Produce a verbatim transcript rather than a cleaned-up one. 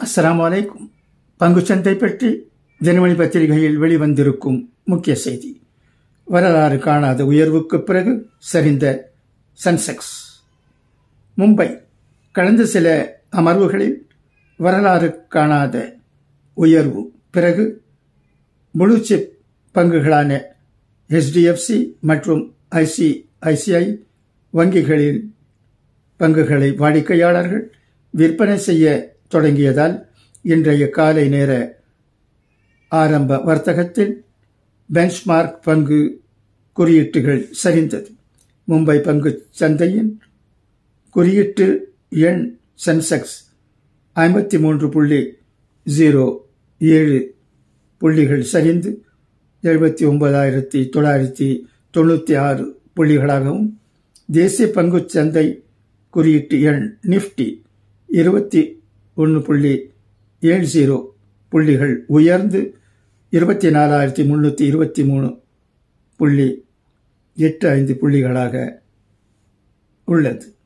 அஸ்ஸலாமு அலைக்கும். பங்குச்சந்தை பற்றி தினமணி பத்திரிகையில் வெளிவந்திருக்கும் முக்கிய செய்தி. வரலாறு காணாத உயர்வுக்கு பிறகு சரிந்த சென்செக்ஸ். மும்பை கடந்த சில அமர்வுகளில் வரலாறு காணாத உயர்வு பிறகு முழு சிப் பங்குகளான எச்டிஎஃப்சி மற்றும் ஐசிஐசிஐ வங்கிகளில் பங்குகளை வாடிக்கையாளர்கள் விற்பனை செய்ய தொடங்கியதால் இன்றைய காலை நேர ஆரம்ப வர்த்தகத்தில் பெஞ்ச்மார்க் பங்கு குறியீட்டுகள் சரிந்தது. மும்பை பங்கு சந்தையின் குறியீட்டு எண் சென்செக்ஸ் ஐம்பத்தி மூன்று புள்ளி ஜீரோ ஏழு புள்ளிகள் சரிந்து எழுபத்தி ஒன்பதாயிரத்தி தொள்ளாயிரத்தி தொண்ணூற்றி ஆறு புள்ளிகளாகவும், தேசிய பங்கு சந்தை குறியீட்டு எண் நிப்டி இருபத்தி ஒன்று புள்ளி ஏழு ஜீரோ புள்ளிகள் உயர்ந்து இருபத்தி நாலாயிரத்தி முன்னூற்றி இருபத்தி மூணு புள்ளி எட்டு ஐந்து புள்ளிகளாக உள்ளது.